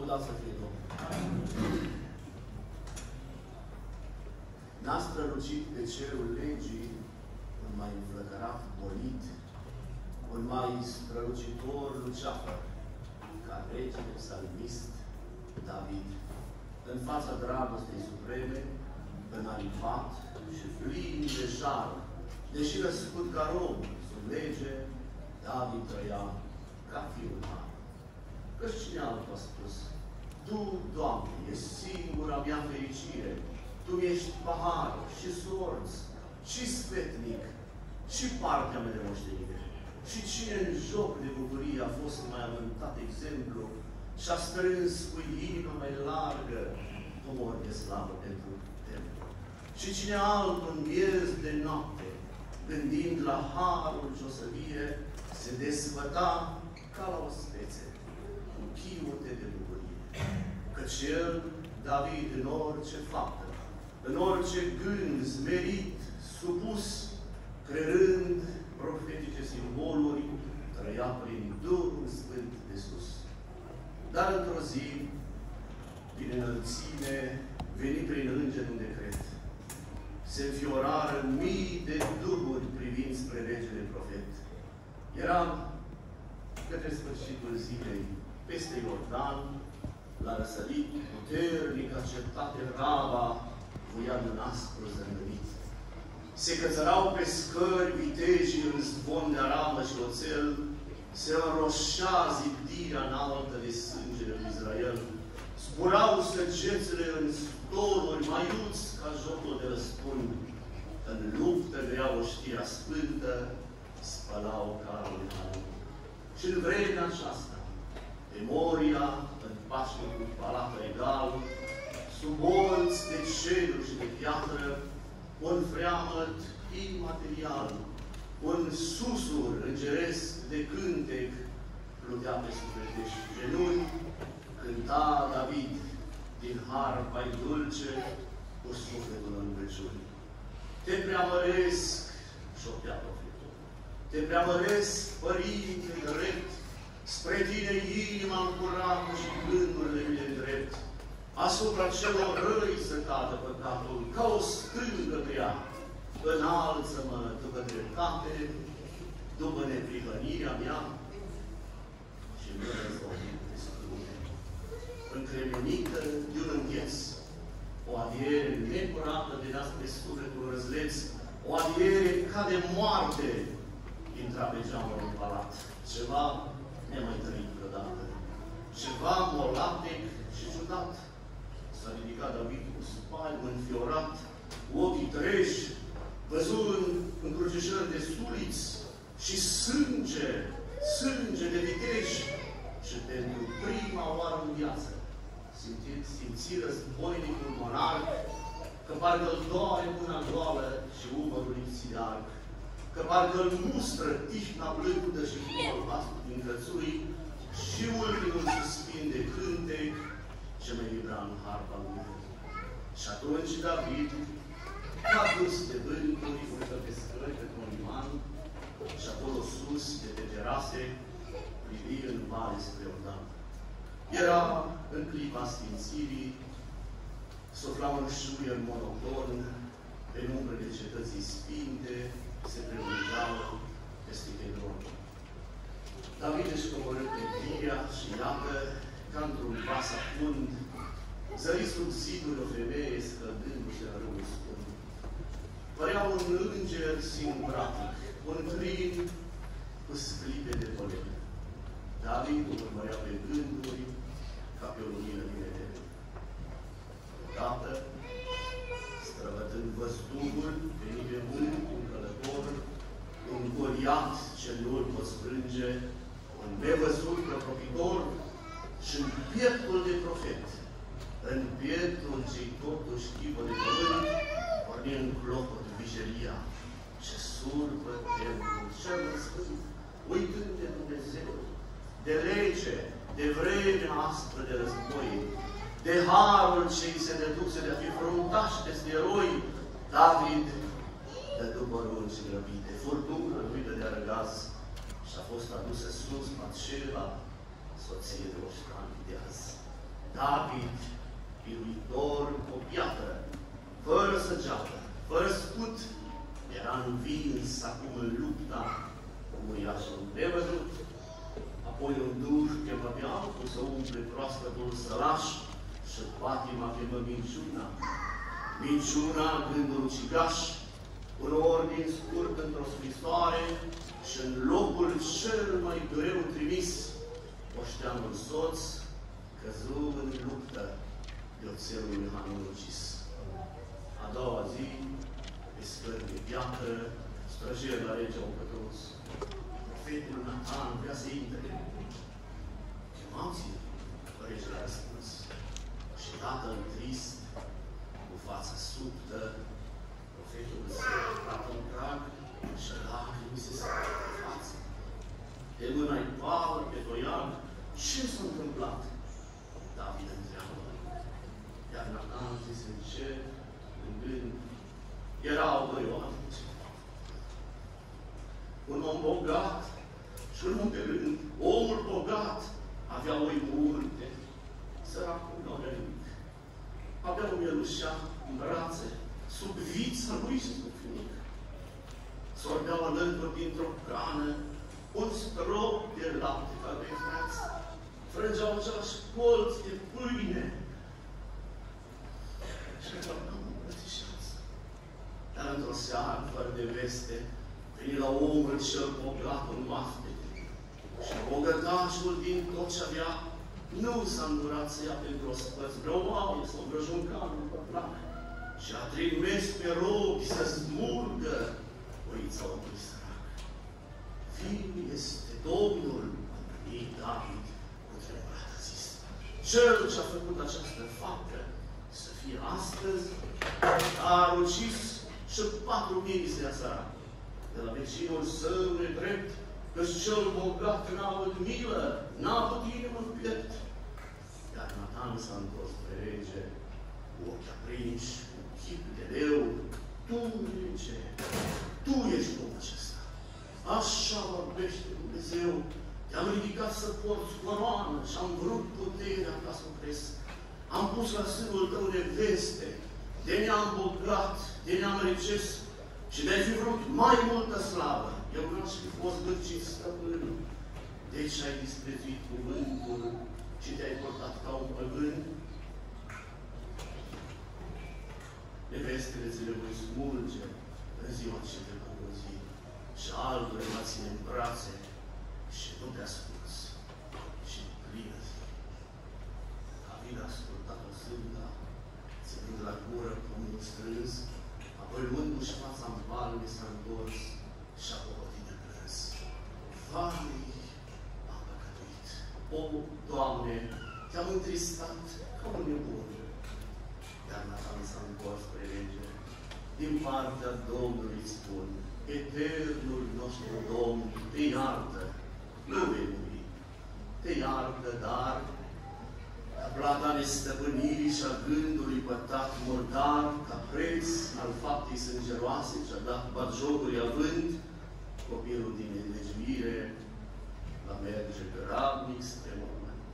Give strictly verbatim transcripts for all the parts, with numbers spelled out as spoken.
Lăudați să fie Domnul. N-a strălucit pe cerul legii un mai înflăcărat bolit, un mai strălucitor luceafă, ca regele psalmist David, în fața dragostei supreme, înalipat și plin de jar, deși născut ca rob, sub lege, David trăia ca fiul mare. Căci cine altul a spus: Tu, Doamne, ești singura mea fericire, Tu ești pahar și sorț și sfetnic și partea mea de moștenire. Și cine în joc de bucurie a fost mai avântat exemplu și-a strâns cu inima mai largă comor de slavă pentru templu. Și cine altul în miez de noapte, gândind la harul ce o să vie, se desfăta ca la o spețe, cu chiote de bucurie. Căci el, David, în orice faptă, în orice gând smerit, supus, creând profetice simboluri, trăia prin Duhul Sfânt de sus. Dar într-o zi, din înălțime, veni prin înger un decret. Se înfiorară mii de duhuri privind spre regele profet. Era către sfârșitul zilei, peste Iordan, la răsărit puternică cetate Raba, voia în aspru zămânit. Se cățărau pe scări vitejii în zvon de aramă și oțel, se înroșea zidirea înaltă de sângele lui Israel, zburau săgețele în storuri maiuți ca jocul de răspund, în luptă grea oștirea sfântă, spălau carul de hanul. Și în vremea aceasta, memoria, în pașnicul palat regal, sub bolți de ceruri și de piatră, un freamăt imaterial, un susur îngeresc de cântec plutea pe sufletești genunchi, cânta David din harpa-i dulce cu sufletul în rugăciuni. Te preamăresc, șoptea profetul, te preamăresc, Părinte drept, spre tine inima-mi curată și gândurile mele drept. Asupra celor răi să cadă păcatul, ca o stângă grea. Înalță-mă după dreptate, după neprihănirea mea și nu răzvăit de scrume. Încremenită de un îngheț, o adiere necurată de nas pe sufletul răzleț, o adiere ca de moarte intra pe geamul în palat. Ceva nemai trăit vreodată. Ceva molatec și ciudat. S-a ridicat David cu spalm înfiorat, cu ochii treji, văzând încrucișări de suliți și sânge, sânge de viteji. Și pentru prima oară în viață simți, simți războinicul monarh, că parcă-l doare mâna goală și umărul lipsit de arc, că parcă-l mustră tihna blândă și fumul albastru din cățui și ultimul suspin de cântec ce mai vibra în harpa lui. Și atunci David, ca dus de vânturi, urcă pe scări, pe un liman, și acolo sus, de pe terase, privi în vale spre Iordan. Era în clipa sfințirii, sufla un șuier monoton, pe umbrele cetății sfinte, se prelungeau peste Chedron. David își coborâ privirea și iată, ca într-un vas afund, zări sub zidul o femeie scădându-se în râul scund. Părea un înger singuratic, un crin cu sclipe de polen. David o urmărea pe gânduri ca pe o lumină din etern. Odată, străbătând văzduhul, veni pe mânt un călător, un Goliat ce nu-l pot sprânge, un nevăzut prăpropitor și în pieptul de profet, în pieptul ce-i totuși chipă de pământ, porni în clopot vijelia și surpă templul cel sfânt, uitând de Dumnezeu, de lege, de vremea aspră de război, de harul ce-i se deduse de a fi fruntaș peste eroi. David dă după runci grăbite, furtună lui de răgaz și a fost adusă sus Batșeba, soție de Oștan de azi. David, biruitor cu o piatră, fără săgeată, fără scut, era învins acum în lupta cu uriașul nevăzut. Apoi un duș chemă biancul să umple proaspătul sălaș și patima chemă minciuna. Minciuna, gândul ucigaș, un ordin scurt într-o scrisoare și în locul cel mai greu trimis, oșteanul soț căzu în luptă de oțelul lui Hanul ucis. A doua zi, pe scări de piatră, străjer la regea o pătrus. Profetul Natan vrea să intre. Chemați-l, regele a răspuns. Și tatăl trist, cu fața subtă, profetul se plată în prag și lacrimi se scăpă pe față. De mâna-i pală pe toiag, ce s-a întâmplat? David întreabă. Iar Natan zise încet, în gând, erau doi oameni. Un om bogat și un om pe rând. Omul bogat avea oi multe, săracul nu avea nimic. Avea un mielușea în brațe, sub vița lui și sub finic. Sorbeau alături dintr-o cană un strop de lapte ca de frați. Frângeau același colț de pâine. Și erau cam îmbrățișați. Dar într-o seară, fără de veste, veni la omul cel bogat în oaspete. Și bogătașul din tot ce avea nu s-a îndurat să ia pentru o spăț vreo oaie sau vreo juncană după plac. Și a trimis pe robi să smulgă oița omului sărac. Viu este Domnul, ei David, cu tremurat a zis. Cel ce a făcut această faptă să fie astăzi, a ucis și patru mii să ia sărac. De la vecinul său nedrept, că-și cel bogat n-a avut milă, n-a avut inimă în piept. Iar Natan s-a întors spre rege, cu ochi aprinși, cu chip de leu. Tu, rege, tu ești omul acesta. Așa vorbește Dumnezeu. Te-am ridicat să porți coroană și am vrut puterea ca să o cresc. Am pus la sânul tău neveste, de neam bogat, de neam regesc, și de-ai fi vrut mai multă slavă. Eu n-aș fi fost gârcit stăpân. Deci ai disprețuit cuvântul și te-ai portat ca un păgân. Nevestele ți le voi smulge în ziua ce te va zi și altul le va ține în brațe și nu te asculți, și în plină zi. David a ascultat-o sânda, ținând la gură pumnul strâns, apoi luându-și fața în palme s-a întors și a pocătit de plâns. Vai, am păcătuit! O, Doamne, te-am întristat ca un nebun. Iar Natan s-a întors spre rege. Din partea Domnului îți spun, eternul nostru Domn te iartă, nu vei muri. Te iartă, dar ca plata nestăpânirii și a gândului pătat murdar, ca preț al faptei sângeroase ce-a dat batjocului având, copilul din nelegiuire va merge grabnic spre mormânt.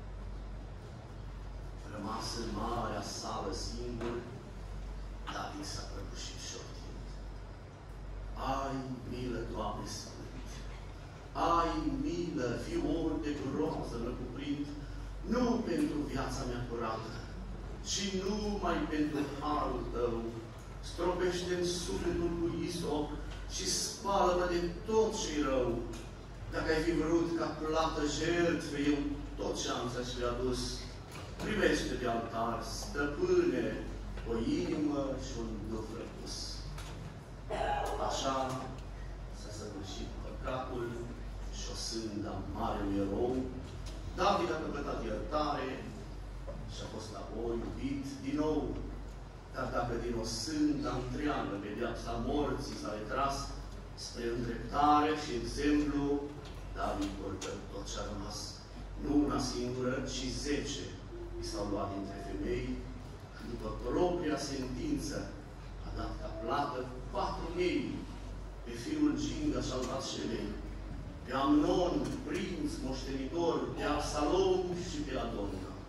Rămas în marea sală singur, David s-a prăbușit șoptind. Ai milă, Doamne Sfânt! Ai milă, fiu ori de groază mă cuprind, nu pentru viața mea curată, ci numai pentru harul Tău. Stropește-mi sufletul cu isop și spală-mă de tot ce-i rău. Dacă ai fi vrut ca plată jertfe, eu tot ce am să-ți fi adus. Primește de altar, stăpâne, o inimă și un duh răpus. Așa s-a săvârșit păcatul și o sânda marelui erou. David a căpătat iertare și a fost apoi iubit din nou. Dar dacă din o sânda întreagă pedeapsa morții s-a retras spre îndreptare și exemplu, David portă tot ce a rămas. Nu una singură, ci zece i s-au luat dintre femei și după propria sentință a dat ca plată patru mii pe fiul Ginga și-al dat Șemei, pe Amnon, prinț, moștenitor, pe Absalom și pe Adonca.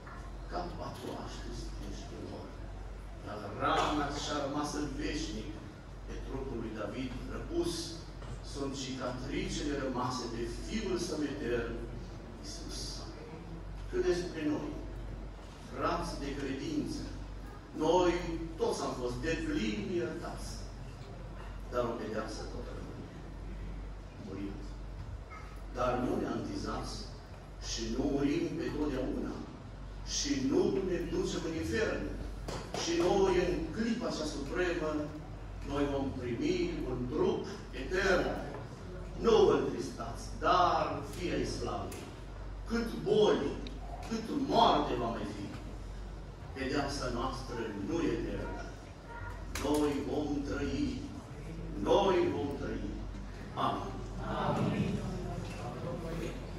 ca patoaște steștilor. Dar rana și-a rămas în veșnic pe trupul lui David răpus, sunt cicatricele rămase de Fiul Său etern, Iisus. Cât despre noi, frați de credință, noi toți am fost deplin iertați, dar o pedeapsă tot rămâne. Murim. Dar nu ne antizați și nu murim pe totdeauna și nu ne ducem în infern. Și noi, în clipa cea supremă, noi vom primi un trup etern. Nu vă întristați, dar fie ai slavei. Cât boli, cât moarte va mai fi, pedeapsa noastră nu e eternă. Noi vom trăi